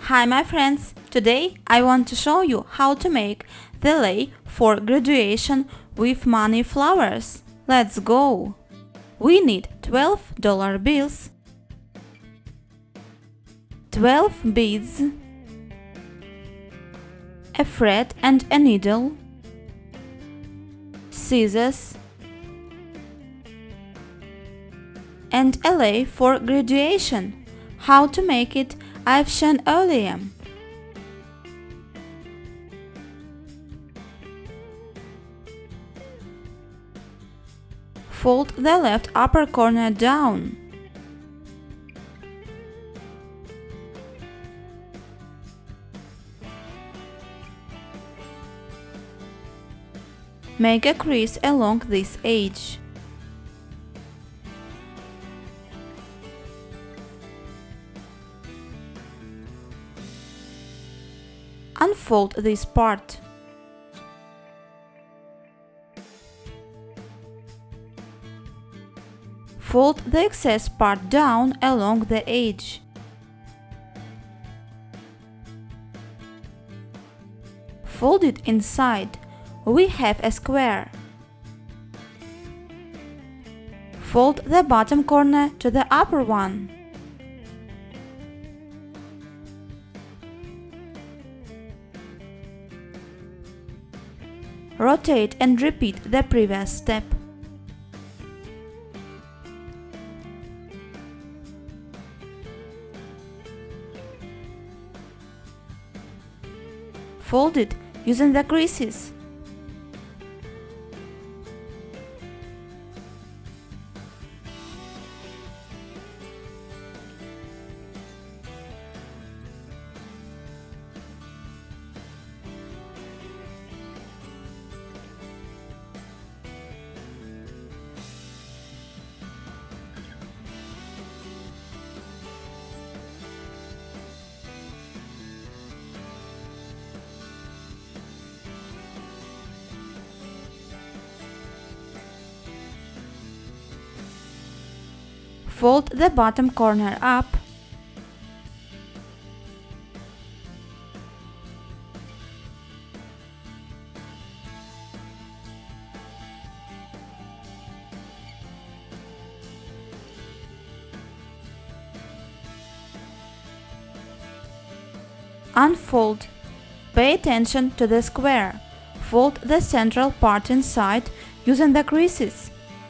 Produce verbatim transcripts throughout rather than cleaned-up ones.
Hi my friends, today I want to show you how to make the L E I for graduation with money flowers. Let's go! We need twelve dollar bills, twelve beads, a thread and a needle, scissors, and a L E I for graduation. How to make it I've shown earlier. Fold the left upper corner down. Make a crease along this edge. Unfold this part. Fold the excess part down along the edge. Fold it inside. We have a square. Fold the bottom corner to the upper one. Rotate and repeat the previous step. Fold it using the creases. Fold the bottom corner up. Unfold. Pay attention to the square. Fold the central part inside using the creases.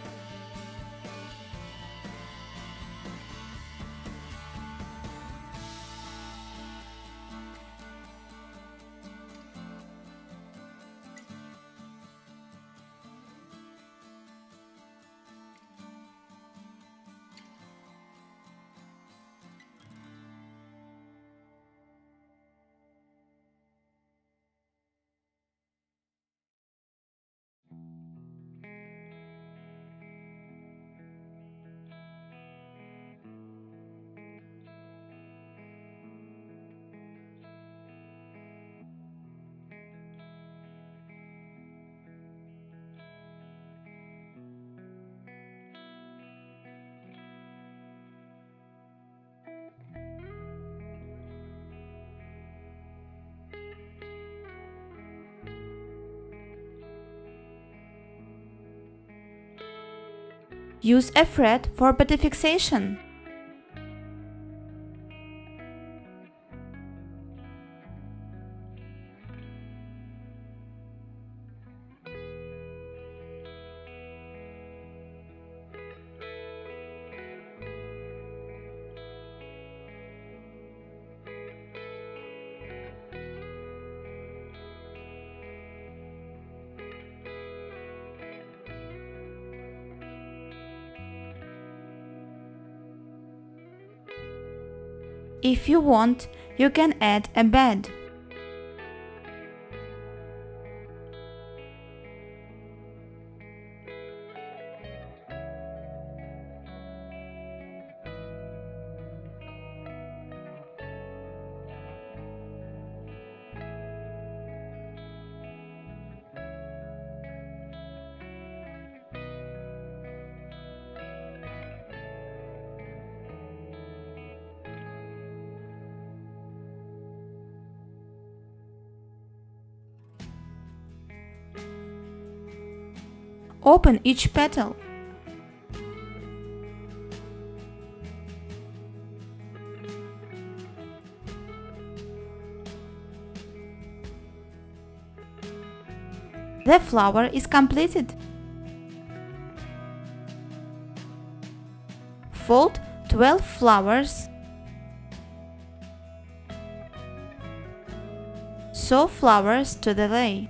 Use a thread for better fixation. If you want, you can add a bed. Open each petal. The flower is completed. Fold twelve flowers. Sew flowers to the L E I.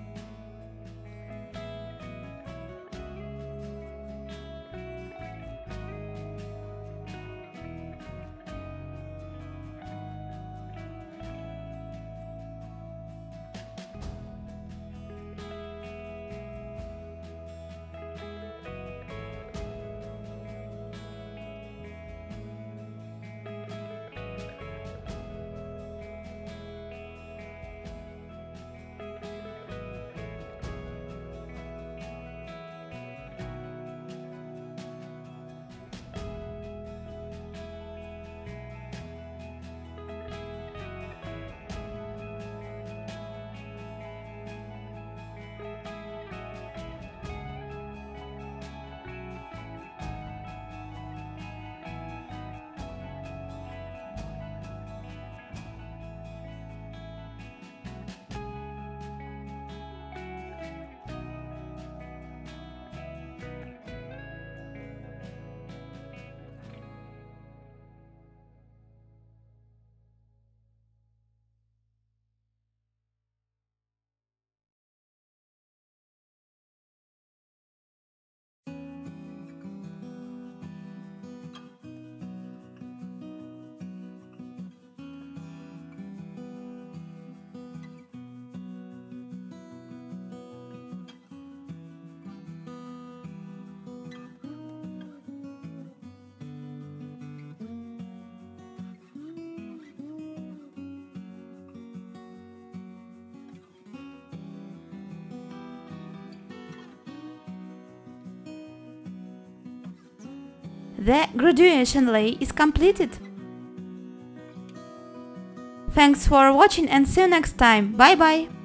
The graduation L E I is completed. Thanks for watching and see you next time. Bye bye!